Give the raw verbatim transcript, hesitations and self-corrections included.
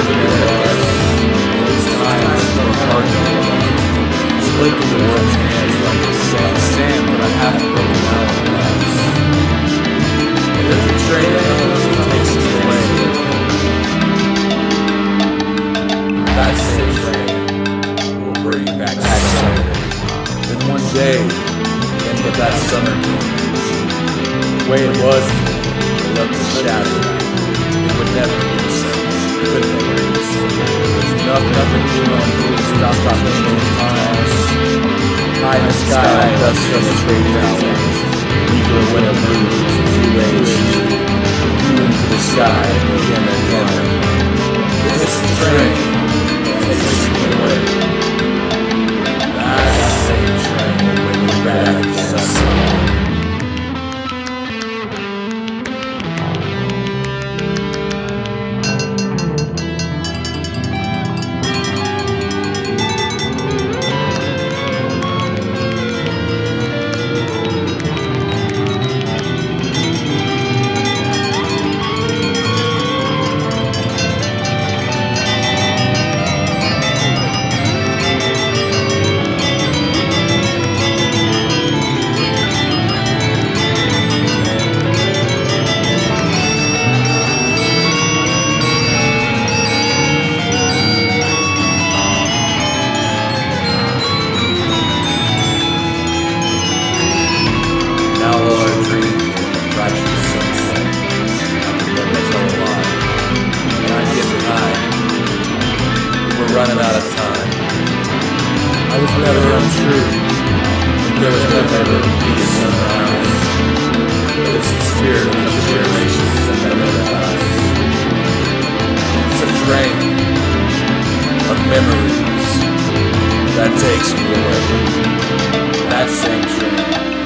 because it's time for hard to love. Slid through the world's hands like sand, sand, but I haven't broken out of glass. There's a train that comes and takes us away. That same train will bring you back someday. Then one day, the end of that summer came. The way it was, it left a shadow. It would never be the same. It could never be the same. There's nothing, nothing you want to do to stop, stop the change times. High in the sky, dust from the trade towers. Eager when it moves, new age. You into the sky, again and again. It's the train that takes me away. That same train will bring me back to sun. Running out of time. I was never untrue. There was never peace around. But it's the spirit of the generations that never dies. It's a train of memories that takes me away. That same train.